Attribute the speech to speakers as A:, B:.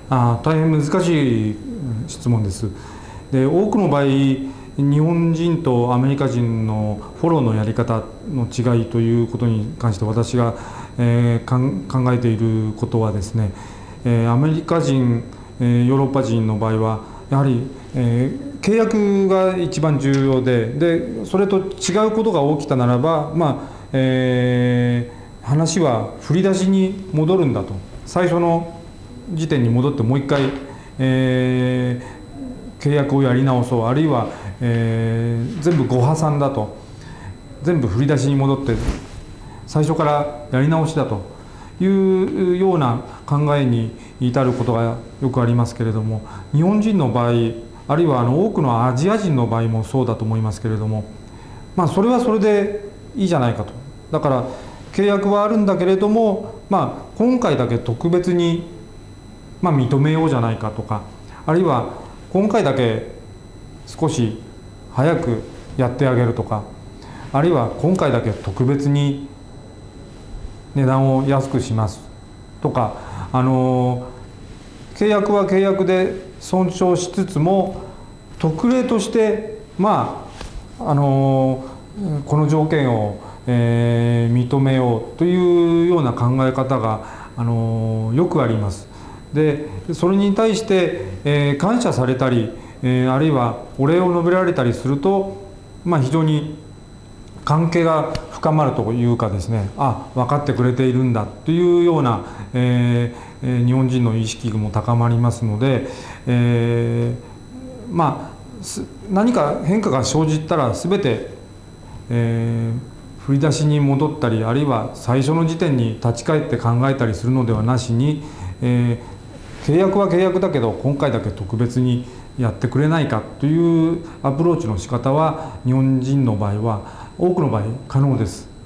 A: 大変難しい質問です。で、多くの場合、日本人とアメリカ人のフォローのやり方の違いということに関して私が、考えていることはですね、アメリカ人、ヨーロッパ人の場合はやはり、契約が一番重要で、それと違うことが起きたならば、話は振り出しに戻るんだと、最初の時点に戻ってもう一回、契約をやり直そう、あるいは、全部ご破算だと、全部振り出しに戻って最初からやり直しだというような考えに至ることがよくありますけれども、日本人の場合、あるいは多くのアジア人の場合もそうだと思いますけれども、それはそれでいいじゃないかと。だから契約はあるんだけれども、今回だけ特別に、認めようじゃないかとか、あるいは今回だけ少し早くやってあげるとか、あるいは今回だけ特別に値段を安くしますとか、契約は契約で尊重しつつも、特例としてこの条件を、認めようというような考え方が、よくあります。で、それに対して、感謝されたり、あるいはお礼を述べられたりすると、非常に関係が深まるというかですね、分かってくれているんだというような、日本人の意識も高まりますので、何か変化が生じたら全て、振り出しに戻ったり、あるいは最初の時点に立ち返って考えたりするのではなしに、契約は契約だけど今回だけ特別にやってくれないかというアプローチの仕方は日本人の場合は多くの場合可能です。